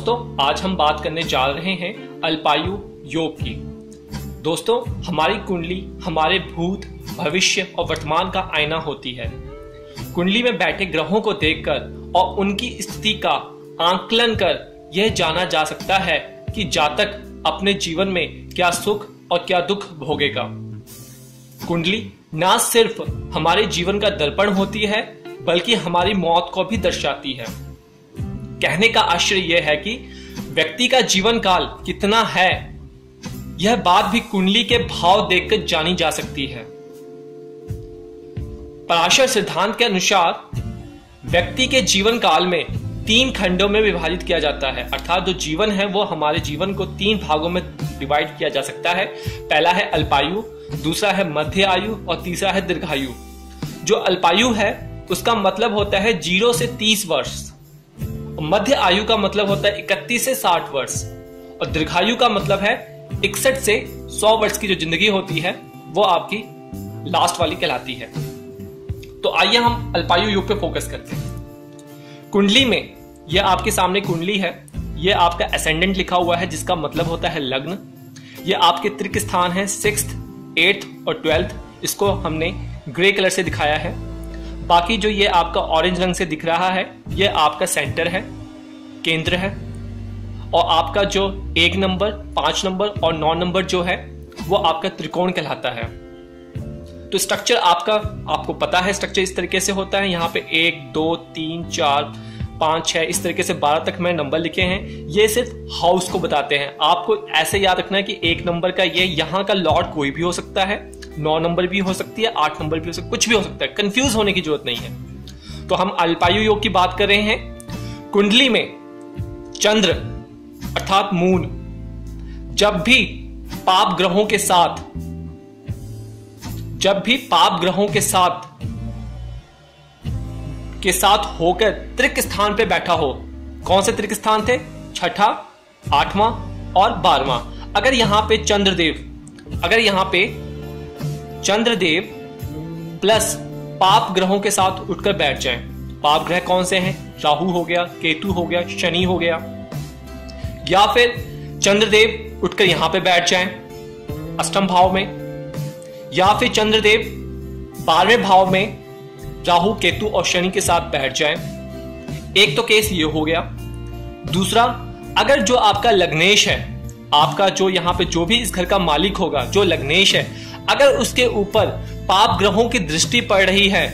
दोस्तों, आज हम बात करने जा रहे हैं अल्पायु योग की। दोस्तों, हमारी कुंडली हमारे भूत, भविष्य और वर्तमान का आईना होती है। कुंडली में बैठे ग्रहों को देखकर और उनकी स्थिति का आंकलन कर यह जाना जा सकता है कि जातक अपने जीवन में क्या सुख और क्या दुख भोगेगा। कुंडली ना सिर्फ हमारे जीवन का दर्पण होती है बल्कि हमारी मौत को भी दर्शाती है। कहने का आशय यह है कि व्यक्ति का जीवन काल कितना है, यह बात भी कुंडली के भाव देखकर जानी जा सकती है। पराशर सिद्धांत के अनुसार व्यक्ति के जीवन काल में 3 खंडों में विभाजित किया जाता है, अर्थात जो जीवन है वो हमारे जीवन को 3 भागों में डिवाइड किया जा सकता है। पहला है अल्पायु, दूसरा है मध्य आयु और तीसरा है दीर्घायु। जो अल्पायु है उसका मतलब होता है 0 से 30 वर्ष, मध्य आयु का मतलब होता है 31 से 60 वर्ष और दीर्घायु का मतलब है 61 से 100 वर्ष की जो जिंदगी होती है वो आपकी लास्ट वाली कहलाती है। तो आइए हम अल्पायु योग पे फोकस करते हैं। कुंडली में यह आपके सामने कुंडली है, यह आपका असेंडेंट लिखा हुआ है जिसका मतलब होता है लग्न। यह आपके त्रिक स्थान है 6th, 8th और 12th, इसको हमने ग्रे कलर से दिखाया है। बाकी जो ये आपका ऑरेंज रंग से दिख रहा है ये आपका सेंटर है, केंद्र है। और आपका जो 1 नंबर, 5 नंबर और 9 नंबर जो है वो आपका त्रिकोण कहलाता है। तो स्ट्रक्चर आपको पता है, स्ट्रक्चर इस तरीके से होता है। यहाँ पे 1 2 3 4 5 6 इस तरीके से 12 तक मैंने नंबर लिखे हैं। ये सिर्फ हाउस को बताते हैं। आपको ऐसे याद रखना है कि 1 नंबर का ये यहाँ का लॉर्ड कोई भी हो सकता है, 9 नंबर भी हो सकती है, 8 नंबर भी हो सकता है, कुछ भी हो सकता है। कंफ्यूज होने की जरूरत नहीं है। तो हम अल्पायु योग की बात कर रहे हैं। कुंडली में चंद्र अर्थात मून जब भी पाप ग्रहों के साथ होकर त्रिक स्थान पे बैठा हो। कौन से त्रिक स्थान थे? 6ठा, 8वां और 12वां। अगर यहां पे चंद्रदेव प्लस पाप ग्रहों के साथ उठकर बैठ जाएं। पाप ग्रह कौन से हैं? राहु हो गया, केतु हो गया, शनि हो गया। या फिर चंद्रदेव उठकर यहां पे बैठ जाएं 8वें भाव में, या फिर चंद्रदेव 12वें भाव में राहु, केतु और शनि के साथ बैठ जाएं। एक तो केस ये हो गया। दूसरा, अगर जो आपका लग्नेश है, आपका जो यहां पे जो भी इस घर का मालिक होगा, जो लग्नेश है, अगर उसके ऊपर पाप ग्रहों की दृष्टि पड़ रही है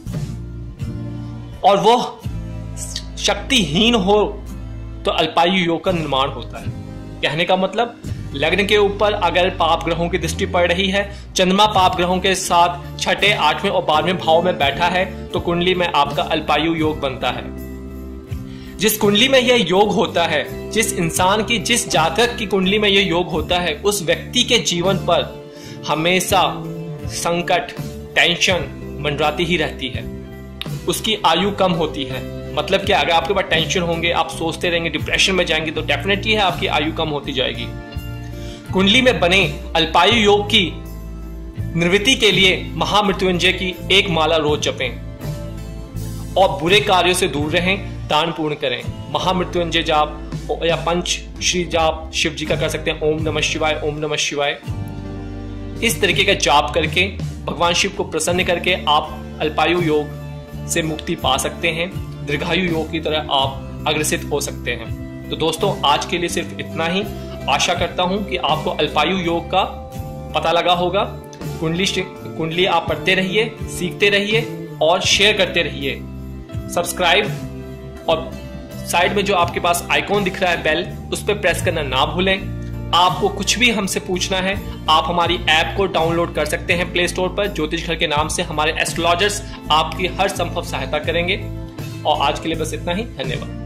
और वो शक्तिहीन हो तो अल्पायु योग का निर्माण होता है। कहने का मतलब, लग्न के ऊपर अगर पाप ग्रहों की दृष्टि पड़ रही है, चंद्रमा पाप ग्रहों के साथ 6ठे, 8वें और 12वें भाव में बैठा है, तो कुंडली में आपका अल्पायु योग बनता है। जिस कुंडली में यह योग होता है, जिस जातक की कुंडली में यह योग होता है, उस व्यक्ति के जीवन पर हमेशा संकट, टेंशन मंडराती ही रहती है। उसकी आयु कम होती है। मतलब क्या, अगर आपके पास टेंशन होंगे, आप सोचते रहेंगे, डिप्रेशन में जाएंगे, तो डेफिनेटली है आपकी आयु कम होती जाएगी। कुंडली में बने अल्पायु योग की निवृत्ति के लिए महामृत्युंजय की एक माला रोज जपें और बुरे कार्यों से दूर रहें, दान पूर्ण करें। महामृत्युंजय जाप या पंच श्री जाप शिव जी का कर सकते हैं, ओम नमः शिवाय, ओम नमः शिवाय। इस तरीके का जाप करके भगवान शिव को प्रसन्न करके आप अल्पायु योग से मुक्ति पा सकते हैं। दीर्घायु योग की तरह आप अग्रसित हो सकते हैं। तो दोस्तों, आज के लिए सिर्फ इतना ही। आशा करता हूं कि आपको अल्पायु योग का पता लगा होगा। कुंडली आप पढ़ते रहिए, सीखते रहिए और शेयर करते रहिए। सब्सक्राइब और साइड में जो आपके पास आइकॉन दिख रहा है बेल, उस पर प्रेस करना ना भूलें। आपको कुछ भी हमसे पूछना है, आप हमारी ऐप को डाउनलोड कर सकते हैं प्ले स्टोर पर। ज्योतिष घर के नाम से हमारे एस्ट्रोलॉजर्स आपकी हर संभव सहायता करेंगे। और आज के लिए बस इतना ही। धन्यवाद।